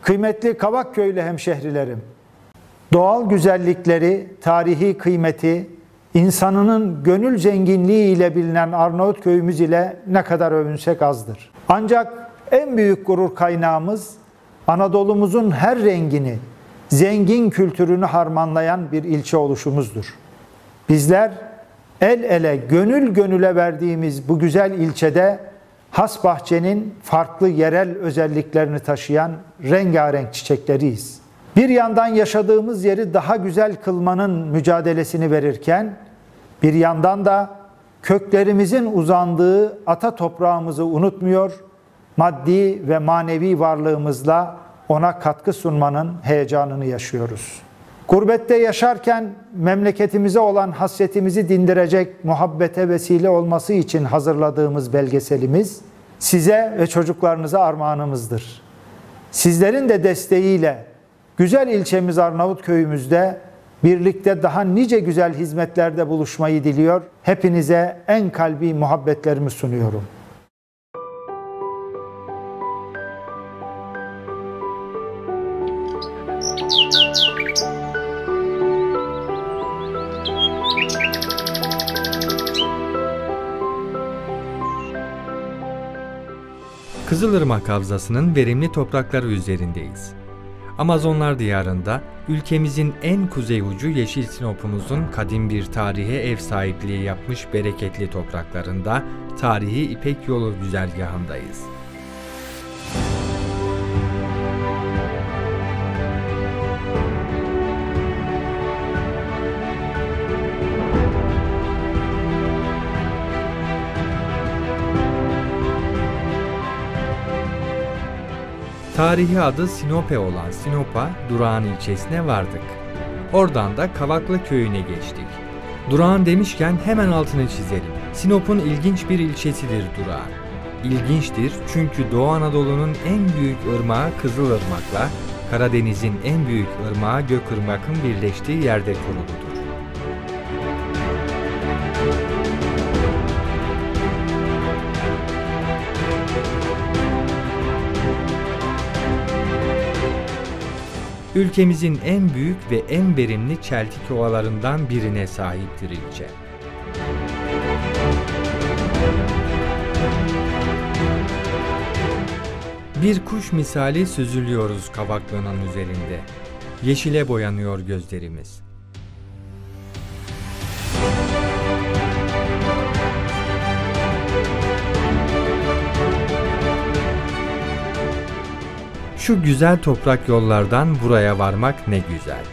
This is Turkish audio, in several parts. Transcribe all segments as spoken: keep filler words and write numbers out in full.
Kıymetli Kavakköylü hemşehrilerim, doğal güzellikleri, tarihi kıymeti, insanının gönül zenginliği ile bilinen Arnavutköy'ümüz ile ne kadar övünsek azdır. Ancak en büyük gurur kaynağımız Anadolu'muzun her rengini, zengin kültürünü harmanlayan bir ilçe oluşumuzdur. Bizler el ele, gönül gönüle verdiğimiz bu güzel ilçede Hasbahçe'nin farklı yerel özelliklerini taşıyan rengarenk çiçekleriyiz. Bir yandan yaşadığımız yeri daha güzel kılmanın mücadelesini verirken, bir yandan da köklerimizin uzandığı ata toprağımızı unutmuyor, maddi ve manevi varlığımızla ona katkı sunmanın heyecanını yaşıyoruz. Gurbette yaşarken memleketimize olan hasretimizi dindirecek muhabbete vesile olması için hazırladığımız belgeselimiz size ve çocuklarınıza armağanımızdır. Sizlerin de desteğiyle güzel ilçemiz Arnavutköy'ümüzde birlikte daha nice güzel hizmetlerde buluşmayı diliyor. Hepinize en kalbi muhabbetlerimi sunuyorum. Kızılırmak Havzası'nın verimli toprakları üzerindeyiz. Amazonlar diyarında ülkemizin en kuzey ucu Yeşil Sinop'umuzun kadim bir tarihe ev sahipliği yapmış bereketli topraklarında tarihi İpek Yolu güzergahındayız. Tarihi adı Sinope olan Sinop'a, Durağan ilçesine vardık. Oradan da Kavaklı köyüne geçtik. Durağan demişken hemen altını çizelim. Sinop'un ilginç bir ilçesidir Durağan. İlginçtir çünkü Doğu Anadolu'nun en büyük ırmağı Kızılırmak'la Karadeniz'in en büyük ırmağı Gökırmak'ın birleştiği yerde kuruludur. Ülkemizin en büyük ve en verimli çeltik ovalarından birine sahiptir ilçe. Bir kuş misali süzülüyoruz Kavaklı'nın üzerinde. Yeşile boyanıyor gözlerimiz. Şu güzel toprak yollardan buraya varmak ne güzel.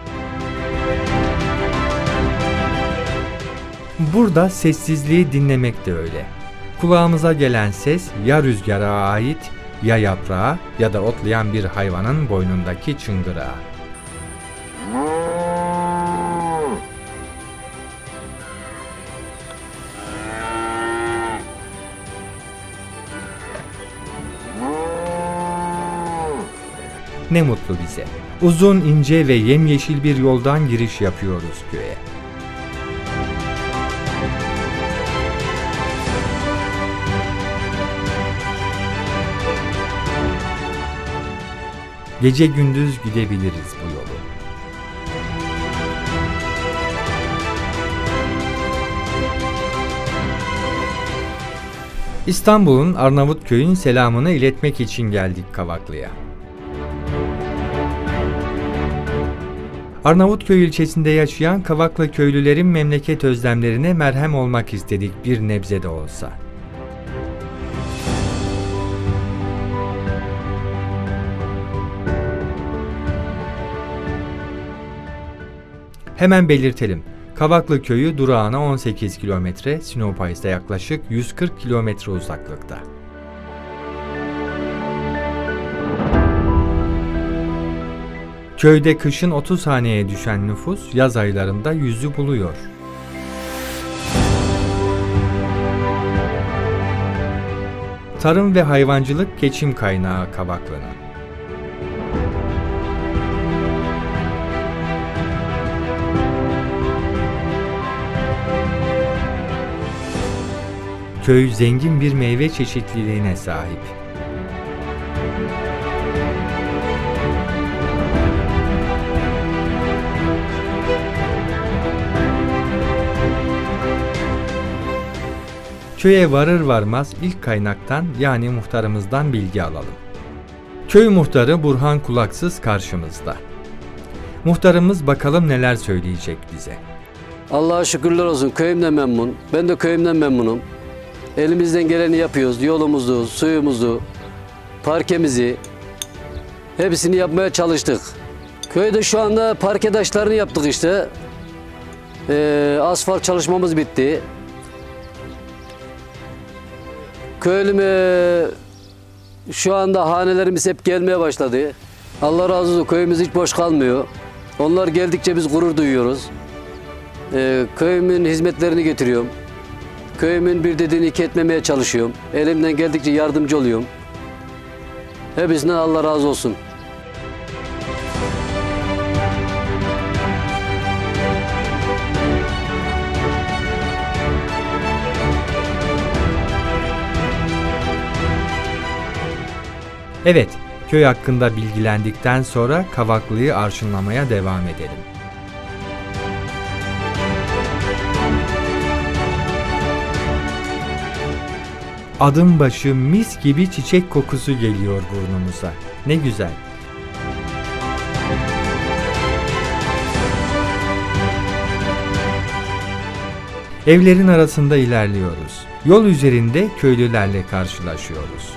Burada sessizliği dinlemek de öyle. Kulağımıza gelen ses ya rüzgara ait, ya yaprağa ya da otlayan bir hayvanın boynundaki çıngırağa. Ne mutlu bize. Uzun, ince ve yemyeşil bir yoldan giriş yapıyoruz köye. Gece gündüz gidebiliriz bu yolu. İstanbul'un Arnavutköy'ün selamını iletmek için geldik Kavaklı'ya. Arnavutköy ilçesinde yaşayan Kavaklı köylülerin memleket özlemlerine merhem olmak istedik bir nebze de olsa. Hemen belirtelim. Kavaklı köyü Durağan'a on sekiz kilometre, Sinop'a ise yaklaşık yüz kırk kilometre uzaklıkta. Köyde kışın otuz haneye düşen nüfus yaz aylarında yüzü buluyor. Tarım ve hayvancılık geçim kaynağı Kavaklı'nın. Köy zengin bir meyve çeşitliliğine sahip. Köye varır varmaz ilk kaynaktan yani muhtarımızdan bilgi alalım. Köy muhtarı Burhan Kulaksız karşımızda. Muhtarımız bakalım neler söyleyecek bize. Allah'a şükürler olsun, köyümden memnun. Ben de köyümden memnunum. Elimizden geleni yapıyoruz. Yolumuzu, suyumuzu, parkemizi hepsini yapmaya çalıştık. Köyde şu anda parke taşlarını yaptık işte. Ee, asfalt çalışmamız bitti. Köylüme şu anda hanelerimiz hep gelmeye başladı. Allah razı olsun, köyümüz hiç boş kalmıyor. Onlar geldikçe biz gurur duyuyoruz. Ee, köyümün hizmetlerini getiriyorum. Köyümün bir dediğini iki etmemeye çalışıyorum. Elimden geldikçe yardımcı oluyorum. Hepsinden Allah razı olsun. Evet, köy hakkında bilgilendikten sonra Kavaklı'yı arşınlamaya devam edelim. Adım başı mis gibi çiçek kokusu geliyor burnumuza. Ne güzel. Evlerin arasında ilerliyoruz. Yol üzerinde köylülerle karşılaşıyoruz.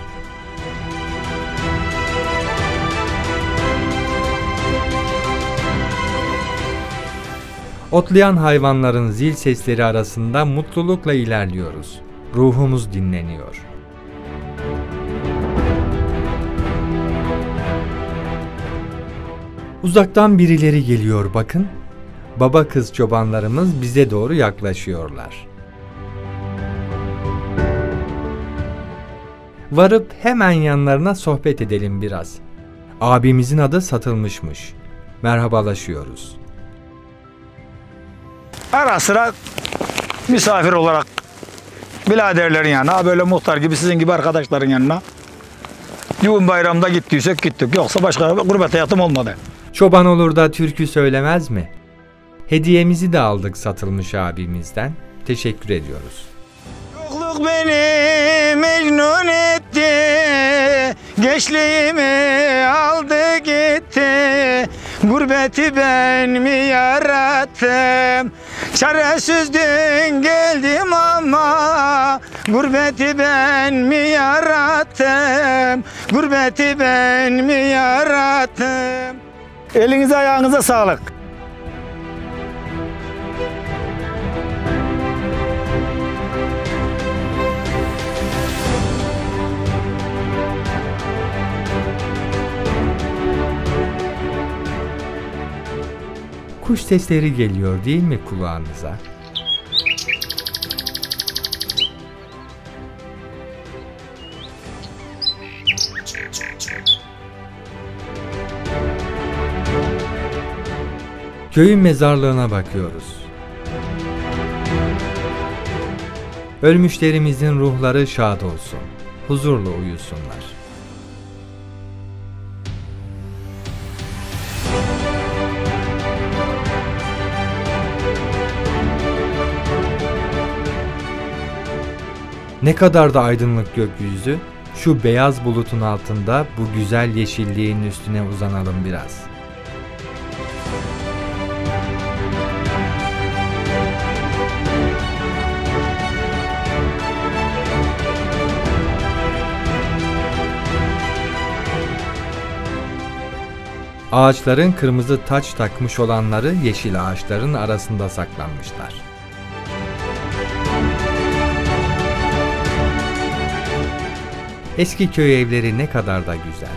Otlayan hayvanların zil sesleri arasında mutlulukla ilerliyoruz. Ruhumuz dinleniyor. Uzaktan birileri geliyor bakın. Baba kız çobanlarımız bize doğru yaklaşıyorlar. Varıp hemen yanlarına sohbet edelim biraz. Abimizin adı Satılmışmış. Merhabalaşıyoruz. Ara sıra misafir olarak biraderlerin yanına, böyle muhtar gibi sizin gibi arkadaşların yanına düğün bayramda gittiysek gittik. Yoksa başka gurbet hayatım olmadı. Çoban olur da türkü söylemez mi? Hediyemizi de aldık Satılmış abimizden. Teşekkür ediyoruz. Yokluk beni mecnun etti, gençliğimi aldı gitti. Gurbeti ben mi yarattım? Çaresizdim geldim ama gurbeti ben mi yarattım? Gurbeti ben mi yarattım? Elinize ayağınıza sağlık. Kuş sesleri geliyor değil mi kulağınıza? Köyün mezarlığına bakıyoruz. Ölmüşlerimizin ruhları şad olsun, huzurla uyusunlar. Ne kadar da aydınlık gökyüzü, şu beyaz bulutun altında bu güzel yeşilliğin üstüne uzanalım biraz. Ağaçların kırmızı taç takmış olanları yeşil ağaçların arasında saklanmışlar. Eski köy evleri ne kadar da güzel.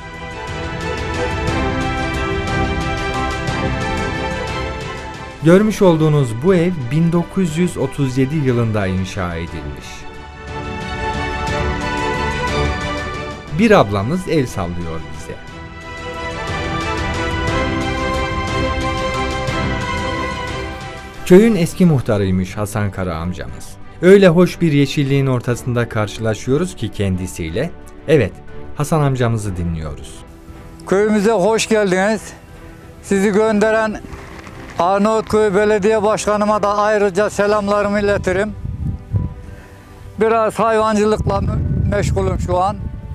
Görmüş olduğunuz bu ev bin dokuz yüz otuz yedi yılında inşa edilmiş. Bir ablamız el sallıyor bize. Köyün eski muhtarıymış Hasan Kara amcamız. Öyle hoş bir yeşilliğin ortasında karşılaşıyoruz ki kendisiyle. Evet, Hasan amcamızı dinliyoruz. Köyümüze hoş geldiniz. Sizi gönderen Arnavutköy Belediye Başkanıma da ayrıca selamlarımı iletirim. Biraz hayvancılıkla meşgulüm şu an.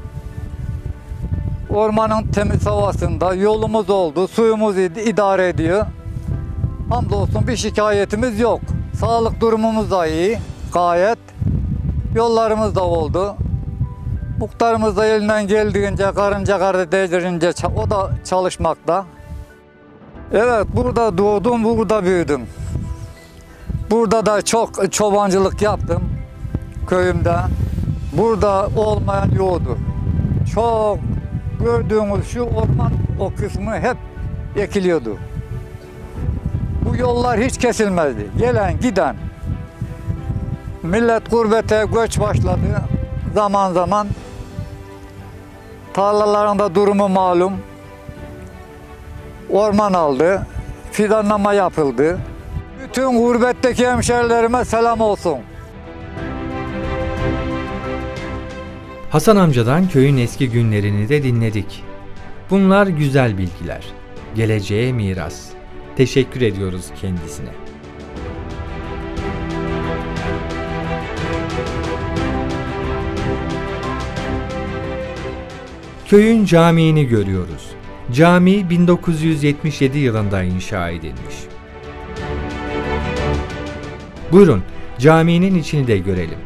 Ormanın temiz havasında yolumuz oldu, suyumuz idare ediyor. Hamdolsun bir şikayetimiz yok. Sağlık durumumuz da iyi, gayet. Yollarımız da oldu. Muhtarımız da elinden geldiğince, karınca karı değdirince o da çalışmakta. Evet, burada doğdum, burada büyüdüm. Burada da çok çobancılık yaptım köyümde. Burada olmayan yoktu. Çok gördüğümüz şu orman o kısmı hep ekiliyordu. Bu yollar hiç kesilmezdi. Gelen giden. Millet gurbete göç başladı. Zaman zaman tarlalarında durumu malum. Orman aldı. Fidanlama yapıldı. Bütün gurbetteki hemşerilerime selam olsun. Hasan amcadan köyün eski günlerini de dinledik. Bunlar güzel bilgiler. Geleceğe miras. Teşekkür ediyoruz kendisine. Köyün camiini görüyoruz. Cami bin dokuz yüz yetmiş yedi yılında inşa edilmiş. Buyurun, caminin içini de görelim.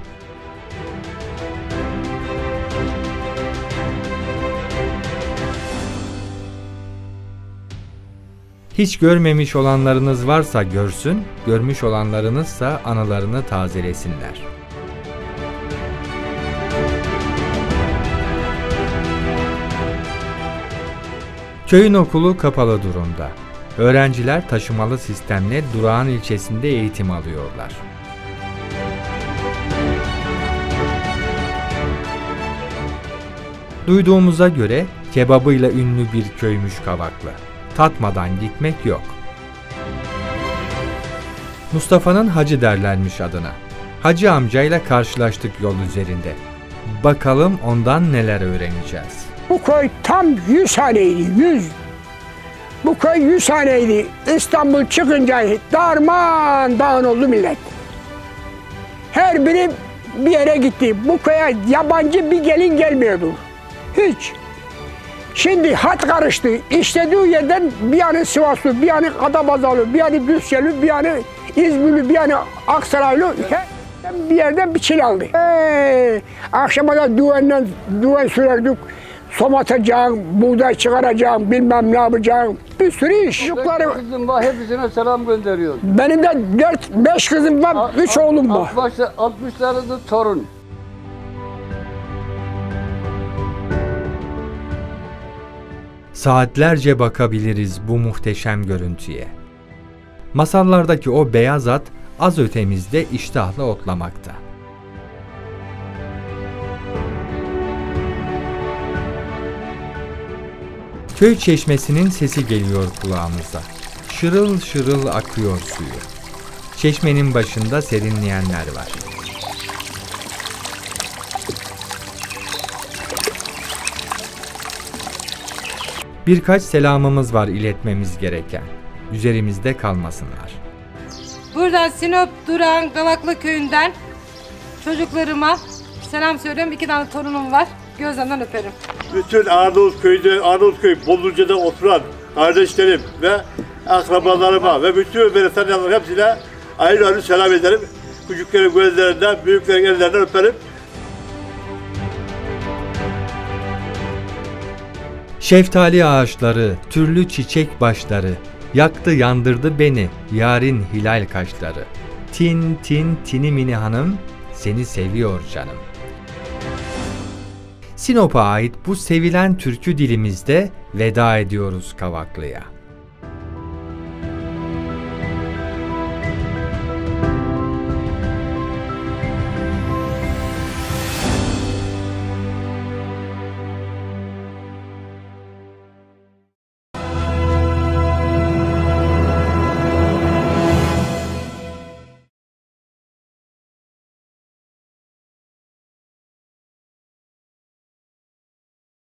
Hiç görmemiş olanlarınız varsa görsün, görmüş olanlarınızsa anılarını tazelesinler. Köyün okulu kapalı durumda. Öğrenciler taşımalı sistemle Durağan ilçesinde eğitim alıyorlar. Duyduğumuza göre kebabıyla ünlü bir köymüş Kavaklı. Tatmadan gitmek yok. Mustafa'nın Hacı derlermiş adına. Hacı amcayla karşılaştık yol üzerinde. Bakalım ondan neler öğreneceğiz. Bu köy tam yüz haneydi, yüz. Bu köy yüz haneydi. İstanbul çıkınca darman dağın oldu millet. Her biri bir yere gitti. Bu köye yabancı bir gelin gelmiyordu. Hiç. Şimdi hat karıştı. İşlediği yerden bir yanı Sivaslı, bir yanı Adabazalı, bir yanı Düzceli, bir yanı İzmirli, bir yanı Aksaraylı. Her bir yerden bir çil aldı. Ee, akşama da düğenden düğen sürerdik. Som atacağım, buğday çıkaracağım, bilmem ne yapacağım. Bir sürü iş. Çocukları, Kızım var, hepsine selam gönderiyoruz. benim de dört, beş kızım var, üç oğlum var. altmışlarında torun. Saatlerce bakabiliriz bu muhteşem görüntüye. Masallardaki o beyaz at az ötemizde iştahla otlamakta. Köy çeşmesinin sesi geliyor kulağımıza. Şırıl şırıl akıyor suyu. Çeşmenin başında serinleyenler var. Birkaç selamımız var iletmemiz gereken. Üzerimizde kalmasınlar. Buradan Sinop Durağan Kavaklı köyünden çocuklarıma selam söylüyorum. İki tane torunum var. Gözlerinden öperim. Bütün Arnavut köyde, Arnavutköy Bozluca'da oturan kardeşlerim ve akrabalarıma ve bütün beni tanıyanların hepsine ayrı ayrı selam ederim. Küçüklerin gözlerinden, büyüklerin ellerinden öperim. Şeftali ağaçları, türlü çiçek başları, yaktı yandırdı beni, yarın hilal kaşları. Tin tin tini mini hanım, seni seviyor canım. Sinop'a ait bu sevilen türkü dilimizde veda ediyoruz Kavaklı'ya.